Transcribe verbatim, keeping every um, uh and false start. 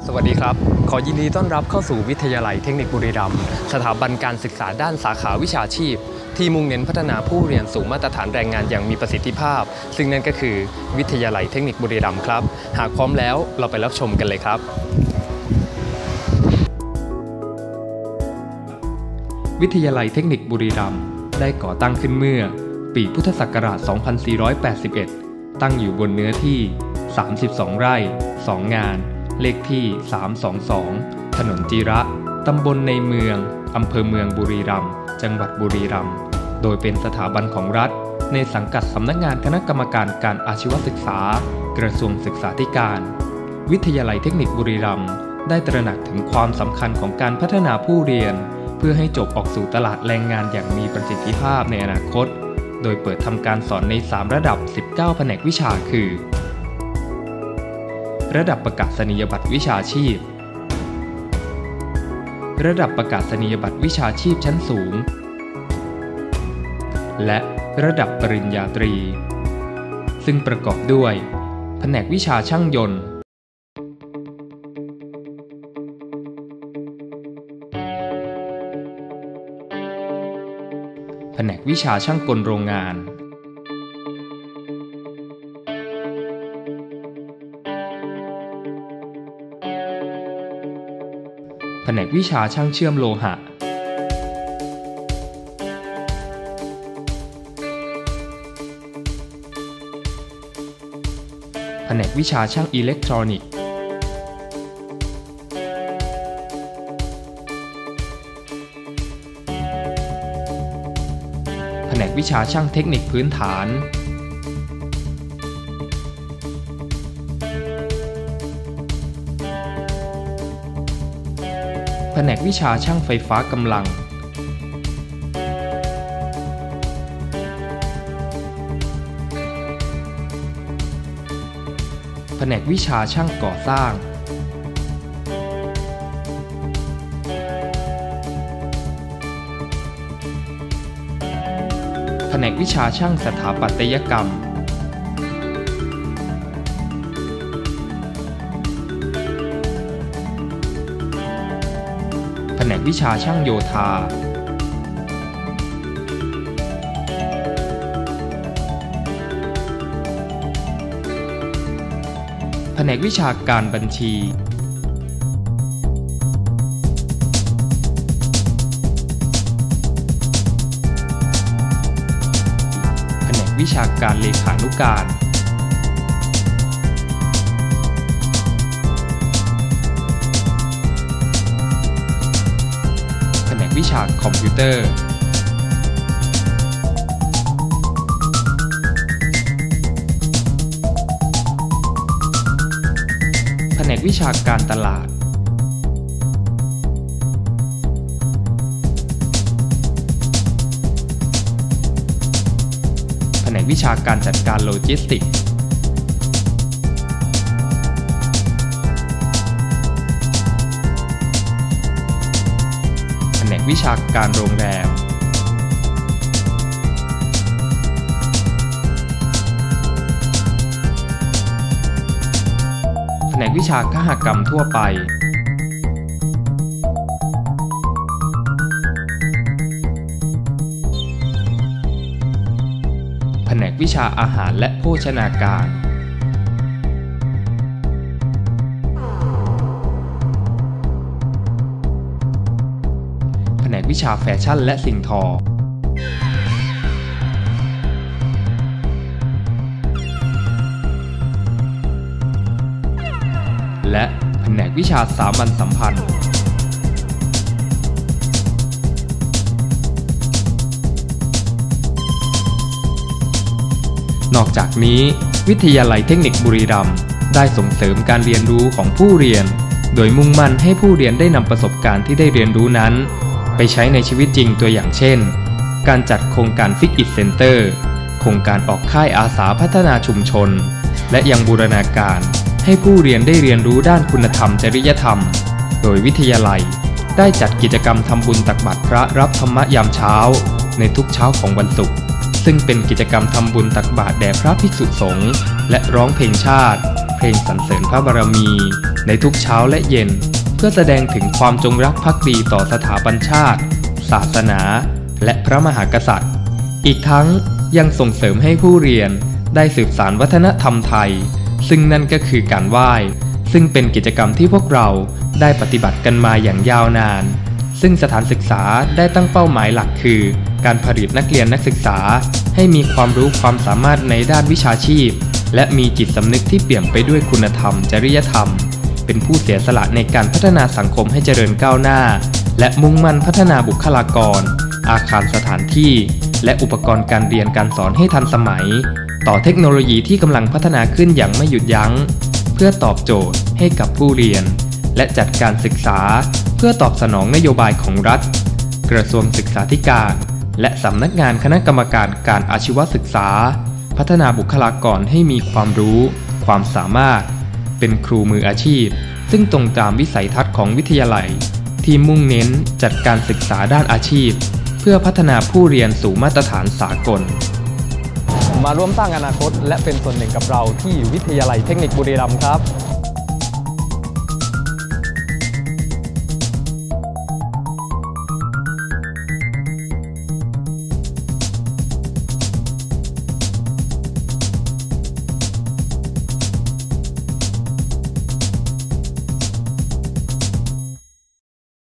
สวัสดีครับขอยินดีต้อนรับเข้าสู่วิทยาลัยเทคนิคบุรีรัมย์สถาบันการศึกษาด้านสาขาวิชาชีพที่มุ่งเน้นพัฒนาผู้เรียนสู่มาตรฐานแรงงานอย่างมีประสิทธิภาพซึ่งนั่นก็คือวิทยาลัยเทคนิคบุรีรัมย์ครับหากพร้อมแล้วเราไปรับชมกันเลยครับวิทยาลัยเทคนิคบุรีรัมย์ได้ก่อตั้งขึ้นเมื่อปีพุทธศักราช สองพันสี่ร้อยแปดสิบเอ็ด ตั้งอยู่บนเนื้อที่ สามสิบสอง ไร่ สอง งานเลขที่ สามสองสอง ถนนจีระตำบลในเมืองอำเภอเมืองบุรีรัมย์จังหวัดบุรีรัมย์โดยเป็นสถาบันของรัฐในสังกัดสำนักงานคณะกรรมการการอาชีวศึกษากระทรวงศึกษาธิการวิทยาลัยเทคนิคบุรีรัมย์ได้ตระหนักถึงความสำคัญของการพัฒนาผู้เรียนเพื่อให้จบออกสู่ตลาดแรงงานอย่างมีประสิทธิภาพในอนาคตโดยเปิดทำการสอนในสามระดับสิบเก้าแผนกวิชาคือระดับประกาศนียบัตรวิชาชีพระดับประกาศนียบัตรวิชาชีพชั้นสูงและระดับปริญญาตรีซึ่งประกอบด้วยแผนกวิชาช่างยนต์แผนกวิชาช่างกลโรงงานแผนกวิชาช่างเชื่อมโลหะแผนกวิชาช่างอิเล็กทรอนิกส์แผนกวิชาช่างเทคนิคพื้นฐานแผนกวิชาช่างไฟฟ้ากำลังแผนกวิชาช่างก่อสร้างแผนกวิชาช่างสถาปัตยกรรมแผนกวิชาช่างโยธาแผนกวิชาการบัญชีแผนกวิชาการเลขานุการแผนกวิชาคอมพิวเตอร์แผนกวิชาการตลาดแผนกวิชาการจัดการโลจิสติกส์แผนกวิชาการโรงแรมแผนกวิชาคหกรรมทั่วไปแผนกวิชาอาหารและโภชนาการแผนกวิชาแฟชั่นและสิ่งทอและแผนกวิชาสามัญสัมพันธ์นอกจากนี้วิทยาลัยเทคนิคบุรีรัมย์ได้ส่งเสริมการเรียนรู้ของผู้เรียนโดยมุ่งมั่นให้ผู้เรียนได้นำประสบการณ์ที่ได้เรียนรู้นั้นไปใช้ในชีวิตจริงตัวอย่างเช่นการจัดโครงการฟิกอิทเซ็นเตอร์โครงการออกค่ายอาสาพัฒนาชุมชนและยังบูรณาการให้ผู้เรียนได้เรียนรู้ด้านคุณธรรมจริยธรรมโดยวิทยาลัยได้จัดกิจกรรมทำบุญตักบาตรพระรับธรรมยามเช้าในทุกเช้าของวันศุกร์ซึ่งเป็นกิจกรรมทำบุญตักบาตรแด่พระภิกษุสงฆ์และร้องเพลงชาติเพลงสรรเสริญพระบารมีในทุกเช้าและเย็นเพื่อแสดงถึงความจงรักภักดีต่อสถาบันชาติศาสนาและพระมหากษัตริย์อีกทั้งยังส่งเสริมให้ผู้เรียนได้สืบสานวัฒนธรรมไทยซึ่งนั่นก็คือการไหว้ซึ่งเป็นกิจกรรมที่พวกเราได้ปฏิบัติกันมาอย่างยาวนานซึ่งสถานศึกษาได้ตั้งเป้าหมายหลักคือการผลิตนักเรียนนักศึกษาให้มีความรู้ความสามารถในด้านวิชาชีพและมีจิตสำนึกที่เปี่ยมไปด้วยคุณธรรมจริยธรรมเป็นผู้เสียสละในการพัฒนาสังคมให้เจริญก้าวหน้าและมุ่งมั่นพัฒนาบุคลากรอาคารสถานที่และอุปกรณ์การเรียนการสอนให้ทันสมัยต่อเทคโนโลยีที่กำลังพัฒนาขึ้นอย่างไม่หยุดยั้งเพื่อตอบโจทย์ให้กับผู้เรียนและจัดการศึกษาเพื่อตอบสนองนโยบายของรัฐกระทรวงศึกษาธิการและสำนักงานคณะกรรมการการอาชีวศึกษาพัฒนาบุคลากรให้มีความรู้ความสามารถเป็นครูมืออาชีพซึ่งตรงตามวิสัยทัศน์ของวิทยาลัยที่มุ่งเน้นจัดการศึกษาด้านอาชีพเพื่อพัฒนาผู้เรียนสู่มาตรฐานสากลมาร่วมสร้างอนาคตและเป็นส่วนหนึ่งกับเราที่วิทยาลัยเทคนิคบุรีรัมย์ครับ